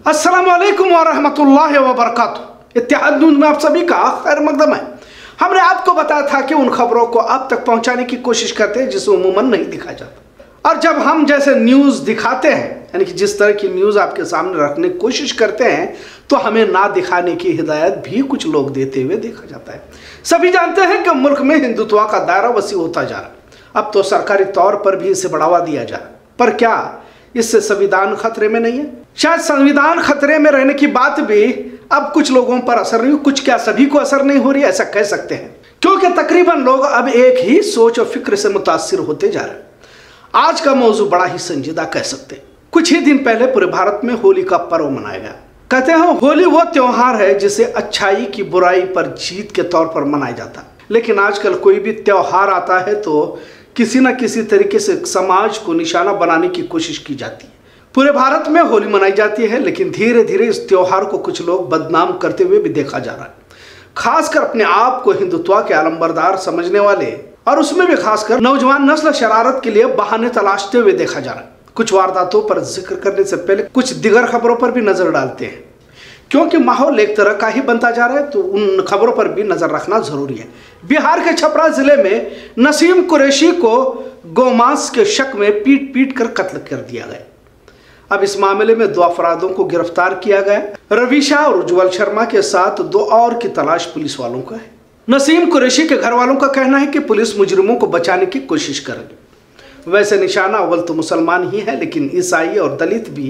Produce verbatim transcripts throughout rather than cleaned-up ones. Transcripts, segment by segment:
अस्सलाम वालेकुम व रहमतुल्लाहि व बरकातुहू। इत्तेहाद न्यूज़ में आप सभी का खैर मकदम है। हमने आपको बताया था कि उन खबरों को आप तक पहुंचाने की कोशिश करते हैं जिसे उमूमन नहीं दिखाया जाता, और जब हम जैसे न्यूज़ दिखाते हैं, यानी कि जिस तरह की न्यूज़ आपके सामने रखने की कोशिश करते हैं, तो हमें ना दिखाने की हिदायत भी कुछ लोग देते हुए देखा जाता है। सभी जानते हैं कि मुल्क में हिंदुत्व का दायरा वसी होता जा रहा है। अब तो सरकारी तौर पर भी इसे बढ़ावा दिया जा रहा है, पर क्या इससे संविधान खतरे में नहीं है? शायद संविधान खतरे में रहने की बात भी अब कुछ लोगों पर असर नहीं, कुछ क्या सभी को असर नहीं हो रही, ऐसा कह सकते हैं, क्योंकि तकरीबन लोग अब एक ही सोच और फिक्र से मुतासिर होते जा रहे हैं। आज का मौजू बड़ा ही संजीदा कह सकते हैं। कुछ ही दिन पहले पूरे भारत में होली का पर्व मनाया गया। कहते हैं होली वो त्योहार है जिसे अच्छाई की बुराई पर जीत के तौर पर मनाया जाता है, लेकिन आजकल कोई भी त्योहार आता है तो किसी न किसी तरीके से समाज को निशाना बनाने की कोशिश की जाती है। पूरे भारत में होली मनाई जाती है, लेकिन धीरे धीरे इस त्योहार को कुछ लोग बदनाम करते हुए भी देखा जा रहा है। खासकर अपने आप को हिंदुत्व के आलमबरदार समझने वाले, और उसमें भी खासकर नौजवान नस्ल शरारत के लिए बहाने तलाशते हुए देखा जा रहा है। कुछ वारदातों पर जिक्र करने से पहले कुछ दिगर खबरों पर भी नजर डालते हैं, क्योंकि माहौल एक तरह का ही बनता जा रहा है, तो उन खबरों पर भी नजर रखना जरूरी है। बिहार के छपरा जिले में नसीम कुरैशी को गोमांस के शक में पीट पीट कर कत्ल कर दिया गया। अब इस मामले में दो अफरादों को गिरफ्तार किया गया। रविशा और उज्जवल शर्मा के साथ दो और की तलाश पुलिस वालों का है। नसीम कुरैशी के घर वालों का कहना है कि पुलिस मुजरिमों को बचाने की कोशिश करेगी। वैसे निशाना अव्वल तो मुसलमान ही है, लेकिन ईसाई और दलित भी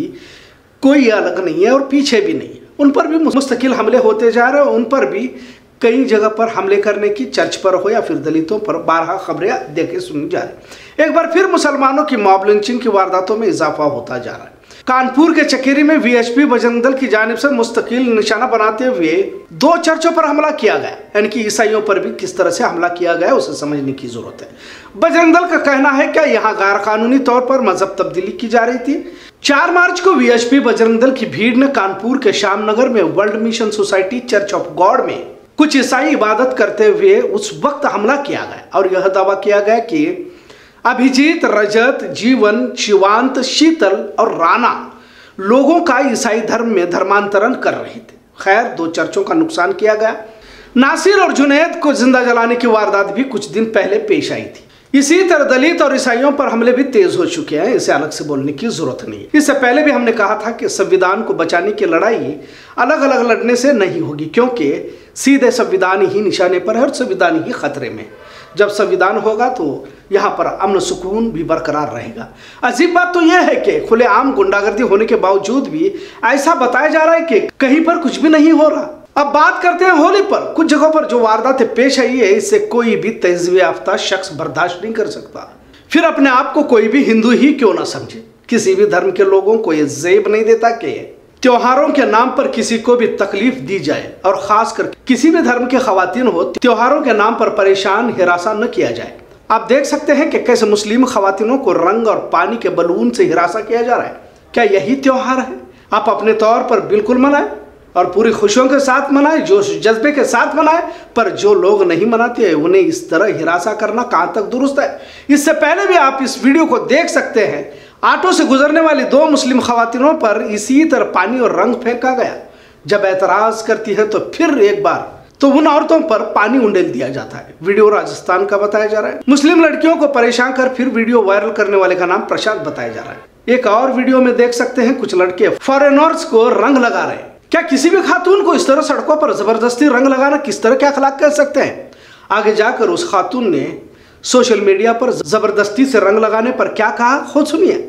कोई अलग नहीं है और पीछे भी नहीं है। उन पर भी मुस्तकिल हमले होते जा रहे हैं। उन पर भी कई जगह पर हमले करने की, चर्च पर हो या फिर दलितों पर बारहा खबरें देखे सुनी जा रही। एक बार फिर मुसलमानों की मॉब लिंचिंग की वारदातों में इजाफा होता जा रहा है। कानपुर के चकेरी में वीएचपी बजरंग दल की जानिब से मुस्तकिल निशाना बनाते हुए दो चर्चों पर हमला किया गया, यानी कि ईसाइयों पर भी किस तरह से हमला किया गया उसे समझने की जरूरत है। बजरंग दल का कहना है कि यहाँ गैर कानूनी तौर पर मजहब तब्दीली की जा रही थी। चार मार्च को वीएचपी बजरंग दल की भीड़ ने कानपुर के श्यामनगर में world mission society church of god में कुछ ईसाई इबादत करते हुए उस वक्त हमला किया गया, और यह दावा किया गया कि अभिजीत, रजत, जीवन, शिवांत, शीतल और राणा लोगों का ईसाई धर्म में धर्मांतरण कर रहे थे। खैर, दो चर्चों का नुकसान किया गया। नासिर और जुनैद को जिंदा जलाने की वारदात भी कुछ दिन पहले पेश आई थी। इसी तरह दलित और ईसाइयों पर हमले भी तेज हो चुके हैं, इसे अलग से बोलने की जरूरत नहीं है। इससे पहले भी हमने कहा था कि संविधान को बचाने की लड़ाई अलग अलग लड़ने से नहीं होगी, क्योंकि सीधे संविधान ही निशाने पर है और संविधान ही खतरे में। जब संविधान होगा तो यहाँ पर अमन सुकून भी बरकरार रहेगा। अजीब बात तो यह है कि खुलेआम गुंडागर्दी होने के बावजूद भी ऐसा बताया जा रहा है कि कहीं पर कुछ भी नहीं हो रहा। अब बात करते हैं होली पर। कुछ जगहों पर जो वारदातें पेश आई है, इससे कोई भी तहज़ीब याफ्ता शख्स बर्दाश्त नहीं कर सकता, फिर अपने आप को कोई भी हिंदू ही क्यों ना समझे। किसी भी धर्म के लोगों को यह ज़ेब नहीं देता कि त्योहारों के नाम पर किसी को भी तकलीफ दी जाए, और खासकर किसी भी धर्म के खवातीन हो त्योहारों के नाम पर परेशान हिरासा न किया जाए। आप देख सकते हैं कि कैसे मुस्लिम खवातीनों को रंग और पानी के बलून से हिरासा किया जा रहा है। क्या यही त्योहार है? आप अपने तौर पर बिल्कुल मनाएं और पूरी खुशियों के साथ मनाएं, जोश जज्बे के साथ मनाएं, पर जो लोग नहीं मनाते उन्हें इस तरह हिरासा करना कहाँ तक दुरुस्त है? इससे पहले भी आप इस वीडियो को देख सकते हैं। ऑटो से गुजरने वाली दो मुस्लिम खवातीनों पर इसी तरह पानी और रंग फेंका गया। जब एतराज करती है तो फिर एक बार तो उन औरतों पर पानी उंडेल दिया जाता है। वीडियो राजस्थान का बताया जा रहा है। मुस्लिम लड़कियों को परेशान कर फिर वीडियो वायरल करने वाले का नाम प्रशांत बताया जा रहा है। एक और वीडियो में देख सकते हैं कुछ लड़के फॉरेनर्स को रंग लगा रहे हैं। क्या किसी भी खातून को इस तरह सड़कों पर जबरदस्ती रंग लगाना किस तरह के अखलाक कह सकते हैं? आगे जाकर उस खातून ने सोशल मीडिया पर जबरदस्ती से रंग लगाने पर क्या कहा, खुद सुनिए।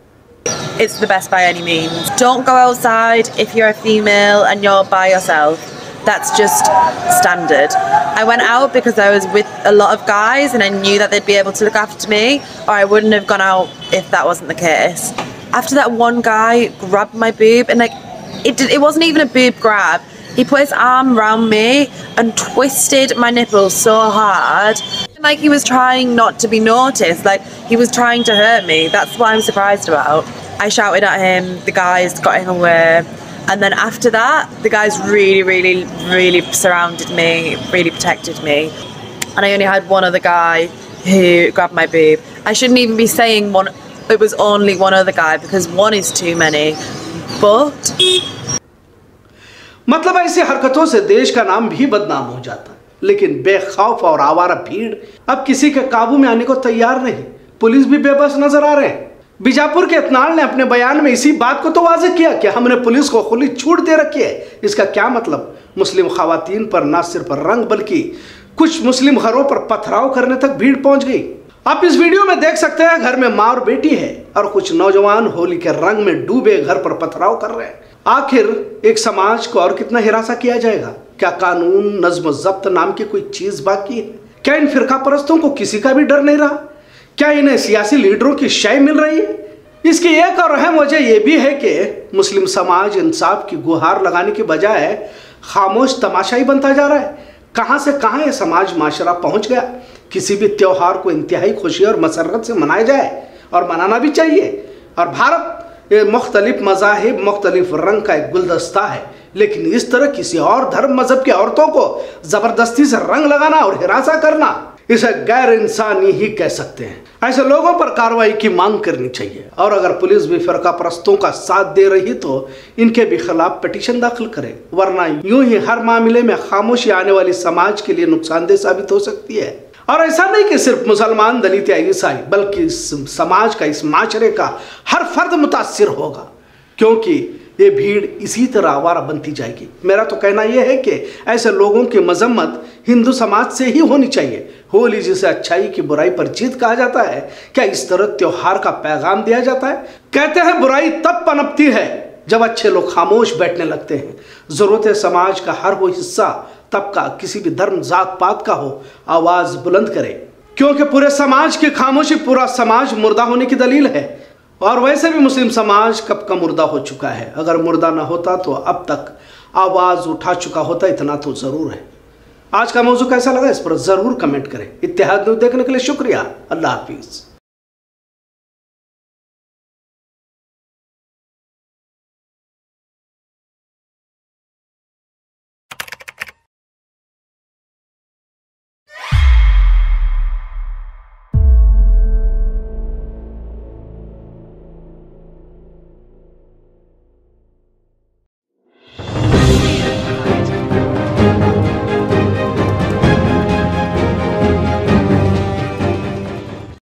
It's the best by any means. Don't go outside if you're a female and you're by yourself. That's just standard. I went out because I was with a lot of guys and I knew that they'd be able to look after me, or I wouldn't have gone out if that wasn't the case. After that one guy grabbed my boob, and like it did, it wasn't even a boob grab. He put his arm around me and twisted my nipples so hard. Like he was trying not to be noticed, like he was trying to hurt me. That's what I'm surprised about. I shouted at him, the guys got him away, and then after that, the guys really, really, really surrounded me, really protected me. And I only had one other guy who grabbed my boob. I shouldn't even be saying one it was only one other guy because one is too many. But मतलब ऐसी हरकतों से देश का नाम भी बदनाम हो जाता है। लेकिन बेखौफ और आवारा भीड़ अब किसी के काबू में आने को तैयार नहीं। पुलिस भी बेबस नजर आ रहे हैं। बीजापुर के इतनाल ने अपने बयान में इसी बात को तो वाज़ेह किया कि हमने पुलिस को खुली छूट दे रखी है। इसका क्या मतलब? मुस्लिम खवातीन पर न सिर्फ रंग बल्कि कुछ मुस्लिम घरों पर पथराव करने तक भीड़ पहुंच गई। आप इस वीडियो में देख सकते हैं, घर में माँ और बेटी है और कुछ नौजवान होली के रंग में डूबे घर पर पथराव कर रहे हैं। आखिर एक समाज को और कितना हिरासा किया जाएगा? क्या कानून नज्म जब्त नाम की कोई चीज बाकी है? क्या इन फिरका परस्तों को किसी का भी डर नहीं रहा? क्या इन्हें सियासी लीडरों की शय मिल रही है? इसकी एक और अहम वजह यह भी है कि मुस्लिम समाज इंसाफ की गुहार लगाने की बजाय खामोश तमाशाई बनता जा रहा है। कहां से कहां यह समाज माशरा पहुंच गया। किसी भी त्योहार को इंतहाई खुशी और मसरत से मनाया जाए और मनाना भी चाहिए। और भारत ये मुख्तलिफ मज़ाहिब मुख्तलिफ रंग का एक गुलदस्ता है, लेकिन इस तरह किसी और धर्म मजहब की औरतों को ज़बरदस्ती से रंग लगाना और हिरासा करना, इसे गैर इंसानी ही कह सकते हैं। ऐसे लोगों पर कार्रवाई की मांग करनी चाहिए और अगर पुलिस भी फिरका परस्तों का साथ दे रही तो इनके भी खिलाफ पिटीशन दाखिल करे, वरना यूं ही हर मामले में खामोशी आने वाली समाज के लिए नुकसानदेह साबित हो सकती है। और ऐसा नहीं कि सिर्फ मुसलमान, दलित या ईसाई, बल्कि इस समाज का, इस माशरे का हर फर्द मुतासिर होगा, क्योंकि ये भीड़ इसी तरह आवारा बनती जाएगी। मेरा तो कहना यह है कि ऐसे लोगों की मजम्मत हिंदू समाज से ही होनी चाहिए। होली जिसे अच्छाई की बुराई पर जीत कहा जाता है, क्या इस तरह त्योहार का पैगाम दिया जाता है? कहते हैं बुराई तब पनपती है जब अच्छे लोग खामोश बैठने लगते हैं। जरूरत है समाज का हर वो हिस्सा, तबका, किसी भी धर्म जात पात का हो, आवाज बुलंद करे, क्योंकि पूरे समाज की खामोशी पूरा समाज मुर्दा होने की दलील है। और वैसे भी मुस्लिम समाज कब का मुर्दा हो चुका है। अगर मुर्दा ना होता तो अब तक आवाज उठा चुका होता, इतना तो जरूर है। आज का मौजू कैसा लगा इस पर जरूर कमेंट करें। इत्तेहाद न्यूज़ देखने के लिए शुक्रिया। अल्लाह हाफिज।